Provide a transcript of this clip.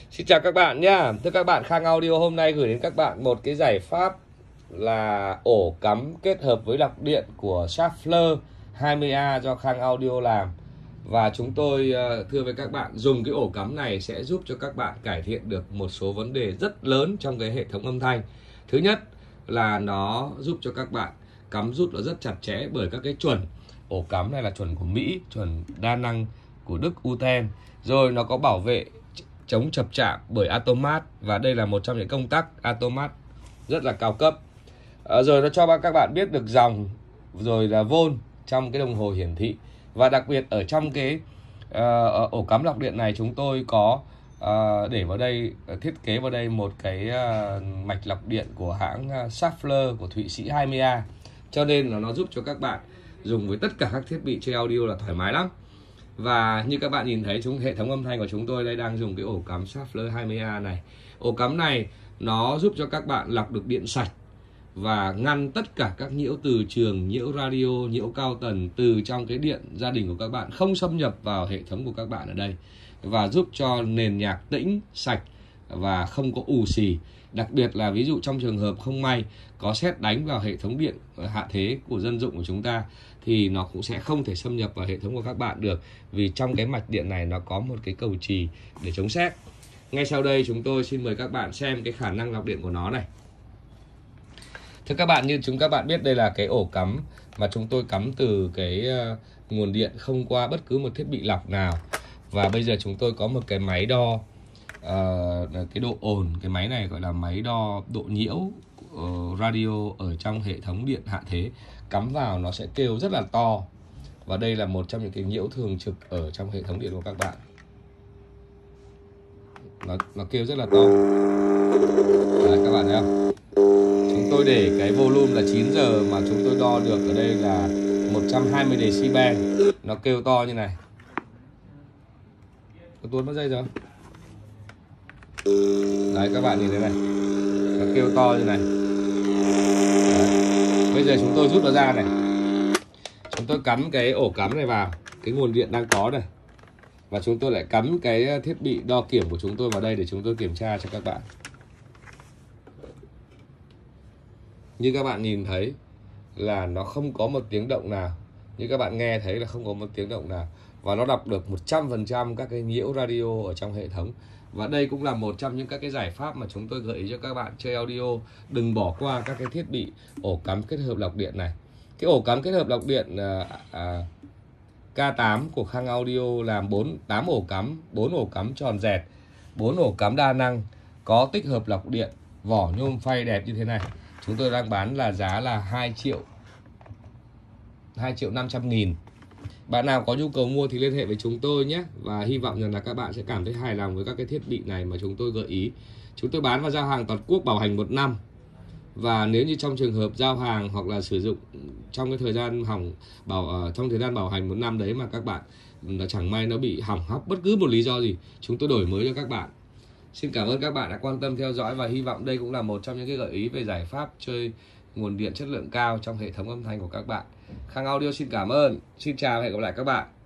Xin chào các bạn nhá. Thưa các bạn, Khang Audio hôm nay gửi đến các bạn một cái giải pháp là ổ cắm kết hợp với lọc điện của Schaeffler 20A do Khang Audio làm. Và chúng tôi thưa với các bạn, dùng cái ổ cắm này sẽ giúp cho các bạn cải thiện được một số vấn đề rất lớn trong cái hệ thống âm thanh. Thứ nhất là nó giúp cho các bạn cắm rút nó rất chặt chẽ, bởi các cái chuẩn ổ cắm này là chuẩn của Mỹ, chuẩn đa năng của Đức U10. Rồi nó có bảo vệ chống chập chạm bởi Automat, và đây là một trong những công tắc Automat rất là cao cấp. Rồi nó cho các bạn biết được dòng rồi là volt trong cái đồng hồ hiển thị. Và đặc biệt ở trong cái ổ cắm lọc điện này chúng tôi có để vào đây, thiết kế vào đây một cái mạch lọc điện của hãng Schaeffler của Thụy Sĩ 20A, cho nên là nó giúp cho các bạn dùng với tất cả các thiết bị chơi audio là thoải mái lắm. Và như các bạn nhìn thấy, hệ thống âm thanh của chúng tôi đây đang dùng cái ổ cắm Schaeffler 20A này. Ổ cắm này nó giúp cho các bạn lọc được điện sạch và ngăn tất cả các nhiễu từ trường, nhiễu radio, nhiễu cao tần từ trong cái điện gia đình của các bạn không xâm nhập vào hệ thống của các bạn ở đây, và giúp cho nền nhạc tĩnh, sạch và không có ù xì. Đặc biệt là ví dụ trong trường hợp không may có sét đánh vào hệ thống điện hạ thế của dân dụng của chúng ta thì nó cũng sẽ không thể xâm nhập vào hệ thống của các bạn được, vì trong cái mạch điện này nó có một cái cầu chì để chống sét. Ngay sau đây chúng tôi xin mời các bạn xem cái khả năng lọc điện của nó này. Thưa các bạn, như các bạn biết, đây là cái ổ cắm mà chúng tôi cắm từ cái nguồn điện không qua bất cứ một thiết bị lọc nào. Và bây giờ chúng tôi có một cái máy đo cái độ ồn. Cái máy này gọi là máy đo độ nhiễu radio ở trong hệ thống điện hạ thế. Cắm vào nó sẽ kêu rất là to, và đây là một trong những cái nhiễu thường trực ở trong hệ thống điện của các bạn. Nó kêu rất là to. Đấy, các bạn thấy không? Chúng tôi để cái volume là 9 giờ mà chúng tôi đo được ở đây là 120 decibel. Nó kêu to như này. Có tuôn mất dây rồi. Đấy, các bạn nhìn thấy này, nó kêu to như này. Đấy. Bây giờ chúng tôi rút nó ra này. Chúng tôi cắm cái ổ cắm này vào cái nguồn điện đang có này, và chúng tôi lại cắm cái thiết bị đo kiểm của chúng tôi vào đây để chúng tôi kiểm tra cho các bạn. Như các bạn nhìn thấy là nó không có một tiếng động nào. Như các bạn nghe thấy là không có một tiếng động nào. Và nó đọc được 100% các cái nhiễu radio ở trong hệ thống. Và đây cũng là một trong những các cái giải pháp mà chúng tôi gợi ý cho các bạn chơi audio. Đừng bỏ qua các cái thiết bị ổ cắm kết hợp lọc điện này. Cái ổ cắm kết hợp lọc điện K8 của Khang Audio làm 8 ổ cắm, 4 ổ cắm tròn dẹt, 4 ổ cắm đa năng, có tích hợp lọc điện, vỏ nhôm phay đẹp như thế này. Chúng tôi đang bán là giá là 2 triệu 500 nghìn. Bạn nào có nhu cầu mua thì liên hệ với chúng tôi nhé. Và hy vọng rằng là các bạn sẽ cảm thấy hài lòng với các cái thiết bị này mà chúng tôi gợi ý. Chúng tôi bán và giao hàng toàn quốc, bảo hành 1 năm. Và nếu như trong trường hợp giao hàng hoặc là sử dụng trong cái thời gian trong thời gian bảo hành 1 năm đấy mà các bạn chẳng may nó bị hỏng hóc bất cứ một lý do gì, chúng tôi đổi mới cho các bạn. Xin cảm ơn các bạn đã quan tâm theo dõi, và hy vọng đây cũng là một trong những cái gợi ý về giải pháp chơi nguồn điện chất lượng cao trong hệ thống âm thanh của các bạn. Khang Audio xin cảm ơn. Xin chào và hẹn gặp lại các bạn.